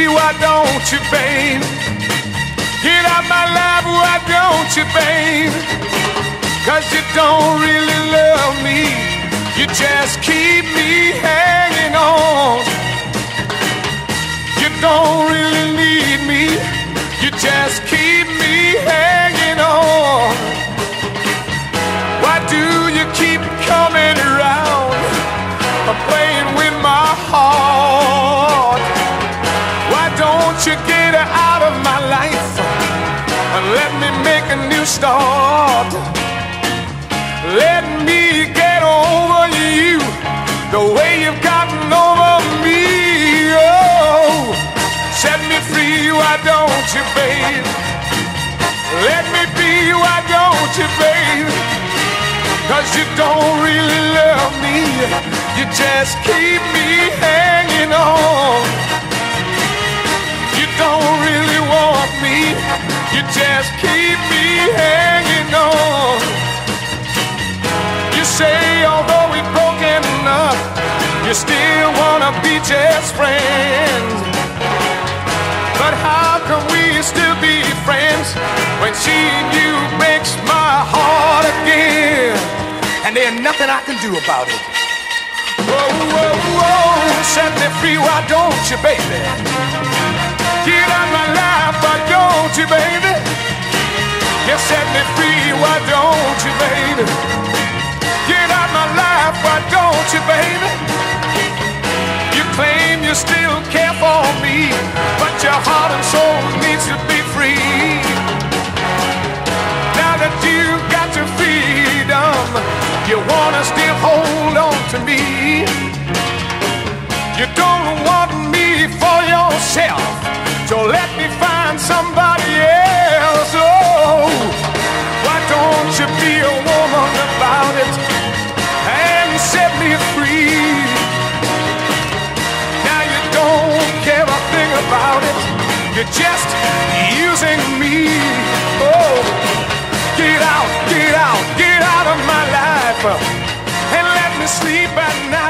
free, why don't you, babe? Get out my life, why don't you, babe? 'Cause you don't really love me, you just keep me hanging on. You don't really need me, you just keep me hanging on. Why do you keep coming around, playing with my heart? Why don't you get out of my life and let me make a new start? Let me get over you the way you've gotten over me. Oh, set me free, why don't you, babe? Let me be, why don't you, babe? 'Cause you don't really love me, you just keep me hanging on. You don't really want me, you just keep me hanging on. You say although we've broken up, you still wanna be just friends. But how can we still be friends when seeing you breaks my heart again? And there's nothing I can do about it. Whoa, whoa, whoa, set me free, why don't you, baby? Get out my life, why don't you, baby? You set me free, why don't you, baby? Get out my life, why don't you, baby? You claim you still care for me, but your heart and soul needs to be free. Now that you've got your freedom, you wanna still hold on to me. You don't want me for yourself, so let me find somebody else. Oh, why don't you be a woman about it and set me free? Now you don't care a thing about it, you're just using me. Oh, get out, get out, get out of my life and let me sleep at night.